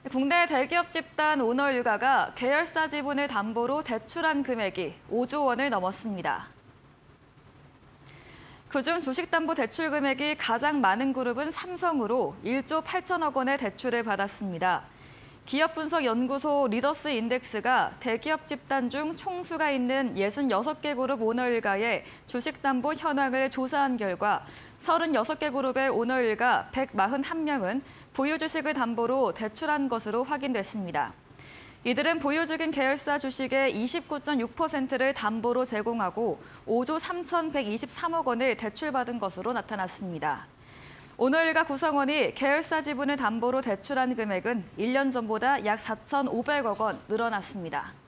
국내 대기업 집단 오너 일가가 계열사 지분을 담보로 대출한 금액이 5조 원을 넘었습니다. 그중 주식담보대출 금액이 가장 많은 그룹은 삼성으로 1조 8천억 원의 대출을 받았습니다. 기업분석연구소 리더스 인덱스가 대기업 집단 중 총수가 있는 66개 그룹 오너 일가의 주식담보 현황을 조사한 결과 36개 그룹의 오너 일가 141명은 보유 주식을 담보로 대출한 것으로 확인됐습니다. 이들은 보유 중인 계열사 주식의 29.6%를 담보로 제공하고 5조 3,123억 원을 대출받은 것으로 나타났습니다. 오너 일가 구성원이 계열사 지분을 담보로 대출한 금액은 1년 전보다 약 4,500억 원 늘어났습니다.